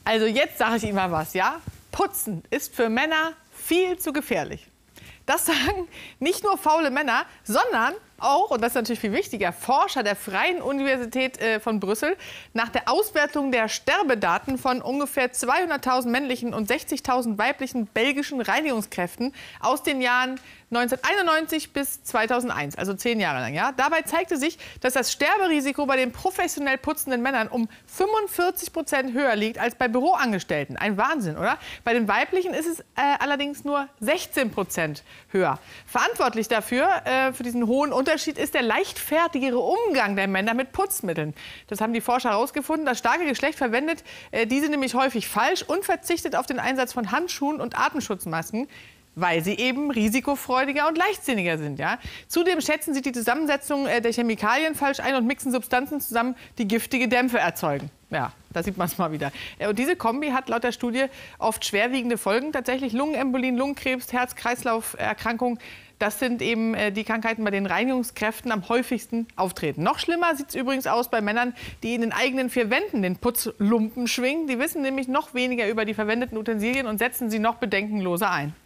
Also jetzt sage ich Ihnen mal was, ja? Putzen ist für Männer viel zu gefährlich. Das sagen nicht nur faule Männer, sondern auch, und das ist natürlich viel wichtiger, Forscher der Freien Universität von Brüssel. Nach der Auswertung der Sterbedaten von ungefähr 200.000 männlichen und 60.000 weiblichen belgischen Reinigungskräften aus den Jahren 1991 bis 2001, also 10 Jahre lang. Ja? Dabei zeigte sich, dass das Sterberisiko bei den professionell putzenden Männern um 45% höher liegt als bei Büroangestellten. Ein Wahnsinn, oder? Bei den weiblichen ist es allerdings nur 16% höher. Verantwortlich dafür, für diesen hohen Unterschied, ist der leichtfertigere Umgang der Männer mit Putzmitteln. Das haben die Forscher herausgefunden. Das starke Geschlecht verwendet diese nämlich häufig falsch und verzichtet auf den Einsatz von Handschuhen und Atemschutzmasken, weil sie eben risikofreudiger und leichtsinniger sind. Ja? Zudem schätzen sie die Zusammensetzung der Chemikalien falsch ein und mixen Substanzen zusammen, die giftige Dämpfe erzeugen. Ja, da sieht man es mal wieder. Und diese Kombi hat laut der Studie oft schwerwiegende Folgen. Tatsächlich Lungenembolien, Lungenkrebs, Herz-Kreislauf-Erkrankungen. Das sind eben die Krankheiten, bei denen Reinigungskräften am häufigsten auftreten. Noch schlimmer sieht es übrigens aus bei Männern, die in den eigenen 4 Wänden den Putzlumpen schwingen. Die wissen nämlich noch weniger über die verwendeten Utensilien und setzen sie noch bedenkenloser ein.